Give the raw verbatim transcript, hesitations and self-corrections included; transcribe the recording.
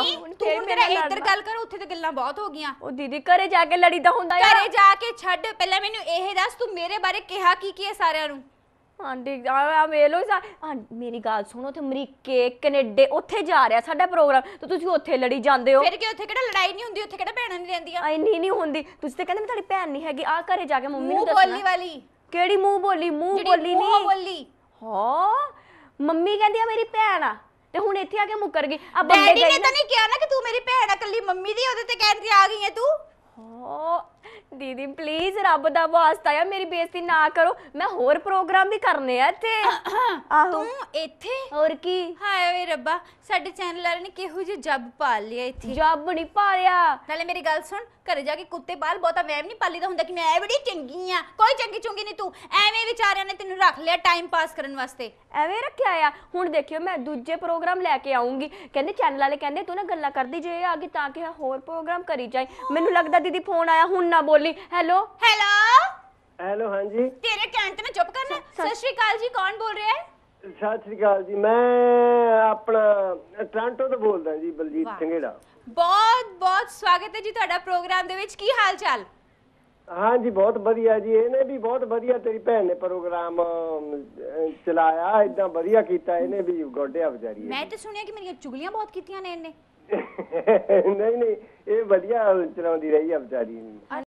ਨਹੀਂ ਤੂੰ ਮੇਰਾ ਇੱਧਰ ਗੱਲ ਕਰ, ਉੱਥੇ ਤੇ ਗੱਲਾਂ ਬਹੁਤ ਹੋ ਗਈਆਂ। ਉਹ ਦੀਦੀ ਘਰੇ ਜਾ ਕੇ ਲੜੀਦਾ ਹੁੰਦਾ ਆ। ਘਰੇ ਜਾ ਕੇ ਛੱਡ, ਪਹਿਲਾਂ ਮੈਨੂੰ ਇਹ ਦੱਸ ਤੂੰ ਮੇਰੇ ਬਾਰੇ ਕਿਹਾ ਕੀ ਕੀ ਹੈ ਸਾਰਿਆਂ ਨੂੰ? ਆਂਟੀ ਆ ਵੇਖ ਲੋ ਮੇਰੀ ਗੱਲ ਸੁਣੋ, ਤੇ ਅਮਰੀਕੇ ਕੈਨੇਡਾ ਉੱਥੇ ਜਾ ਰਿਹਾ ਸਾਡਾ ਪ੍ਰੋਗਰਾਮ, ਤੇ ਤੁਸੀਂ ਉੱਥੇ ਲੜੀ ਜਾਂਦੇ ਹੋ। ਫਿਰ ਕਿ ਉੱਥੇ ਕਿਹੜਾ ਲੜਾਈ ਨਹੀਂ ਹੁੰਦੀ, ਉੱਥੇ ਕਿਹੜਾ ਭੈਣਾਂ ਨਹੀਂ ਰਹਿੰਦੀਆਂ? ਐ ਨਹੀਂ ਨਹੀਂ ਹੁੰਦੀ, ਤੁਸੀਂ ਤੇ ਕਹਿੰਦੇ ਮੈਂ ਤੁਹਾਡੀ ਭੈਣ ਨਹੀਂ ਹੈਗੀ। ਆ ਘਰੇ ਜਾ ਕੇ ਮੰਮੀ ਨੂੰ ਦੱਸਣਾ। ਮੂੰਹ ਬੋਲੀ ਵਾਲੀ ਕਿਹੜੀ ਮੂੰਹ ਬੋਲੀ? ਮੂੰਹ ਬੋਲੀ ਨਹੀਂ, ਮੂੰਹ ਬੋਲੀ। ਹਾਂ ਮੰਮੀ ਕਹਿੰਦੀ ਆ ਮੇਰੀ ਭੈਣ ਆ, ਤੇ ਹੁਣ ਇੱਥੇ ਆ ਕੇ ਮੁੱਕਰ ਗਈ। ਆ ਬੰਦੇ ਨੇ ਤਾਂ ਨਹੀਂ ਕਿਹਾ ਨਾ ਕਿ ਤੂੰ ਮੇਰੀ ਭੈਣ ਆ, ਕੱਲੀ ਮੰਮੀ ਦੀ ਉਹਦੇ ਤੇ ਕਹਿੰਦੀ ਆ ਗਈ ਹੈ ਤੂੰ। ਹਾਂ ਦੀਦੀ ਪਲੀਜ਼ ਰੱਬ ਦਾ ਵਾਸਤਾ ਆ ਮੇਰੀ ਬੇਇੱਜ਼ਤੀ ਨਾ ਕਰੋ, ਮੈਂ ਹੋਰ ਪ੍ਰੋਗਰਾਮ ਵੀ ਕਰਨੇ ਆ ਇੱਥੇ। ਆਹੋ ਤੂੰ ਇੱਥੇ? ਹੋਰ ਕੀ? ਹਾਏ ਓਏ ਰੱਬਾ, ਸਾਡੇ ਚੈਨਲ ਵਾਲੇ ਨੇ ਕਿਹੋ ਜਿਹੀ ਜੱਬ ਪਾਲ ਲਿਆ ਇੱਥੇ। ਜੱਬ ਨਹੀਂ ਪਾਲਿਆ। ਨਾਲੇ ਮੇਰੀ ਗੱਲ ਸੁਣ, ਘਰੇ ਜਾ ਕੇ ਕੁੱਤੇ ਪਾਲ, ਬਹੁਤਾ ਵਹਿਮ ਨਹੀਂ ਪਾਲੀਦਾ ਹੁੰਦਾ ਕਿ ਮੈਂ ਬੜੀ ਚੰਗੀ ਆ। ਕੋਈ ਚੰਗੀ ਚੁੰਗੀ ਨਹੀਂ ਤੂੰ, ਐਵੇਂ ਵਿਚਾਰਿਆਂ ਨੇ ਤੈਨੂੰ ਰੱਖ ਲਿਆ ਟਾਈਮ ਪਾਸ ਕਰਨ ਵਾਸਤੇ। ਐਵੇਂ ਰੱਖਿਆ ਆ? ਹੁਣ ਦੇਖਿਓ ਮੈਂ ਦੂਜੇ ਪ੍ਰੋਗਰਾਮ ਲੈ ਕੇ ਆਉਂਗੀ, ਕਹਿੰਦੇ ਚੈਨਲ ਵਾਲੇ ਕਹਿੰਦੇ ਤੂੰ ਨਾ ਗੱਲਾਂ ਕਰਦੀ ਜੇ ਆ ਗਈ ਤਾਂ ਕਿ ਹੋਰ ਪ੍ਰੋਗਰਾਮ ਕਰੀ ਜਾਏ। ਮੈਨੂੰ ਲੱਗਦਾ ਦੀਦੀ ਫੋਨ ਆਇਆ, ਹੁਣ ਨਾ ਬੋਲੀ। ਹੈਲੋ ਹੈਲੋ ਹੈਲੋ ਹਾਂਜੀ ਤੇਰੇ ਕਹਿਣ ਤੇ ਮੈਂ ਚੁੱਪ ਕਰਨਾ। ਸਤਿ ਸ਼੍ਰੀ ਅਕਾਲ ਜੀ, ਕੌਣ ਬੋਲ ਰਿਹਾ ਹੈ? ਸਤਿ ਸ੍ਰੀ ਅਕਾਲ ਜੀ, ਮੈਂ ਆਪਣਾ ਟੋਰਾਂਟੋ ਤੋਂ ਬੋਲਦਾ ਜੀ, ਬਲਜੀਤ ਸੰਘੇੜਾ। ਬਹੁਤ ਬਹੁਤ ਸਵਾਗਤ ਹੈ ਜੀ ਤੁਹਾਡਾ ਪ੍ਰੋਗਰਾਮ ਦੇ ਵਿੱਚ। ਕੀ ਹਾਲ ਚਾਲ? ਹਾਂਜੀ ਬਹੁਤ ਵਧੀਆ ਜੀ, ਇਹਨੇ ਵੀ ਬਹੁਤ ਵਧੀਆ, ਤੇਰੀ ਭੈਣ ਨੇ ਪ੍ਰੋਗਰਾਮ ਚਲਾਇਆ, ਏਦਾਂ ਵਧੀਆ ਕੀਤਾ ਇਹਨੇ ਵੀ, ਗੋਡਿਆ ਵਿਚਾਰੀ। ਮੈਂ ਤਾਂ ਸੁਣਿਆ ਕਿ ਮੇਰੀਆਂ ਚੁਗਲੀਆਂ ਬਹੁਤ ਕੀਤੀਆਂ ਨੇ ਇਹਨੇ। ਨਹੀਂ ਨਹੀਂ ਇਹ ਵਧੀਆ ਚਲਾਉਂਦੀ ਰਹੀ ਆ ਵਿਚਾਰੀ।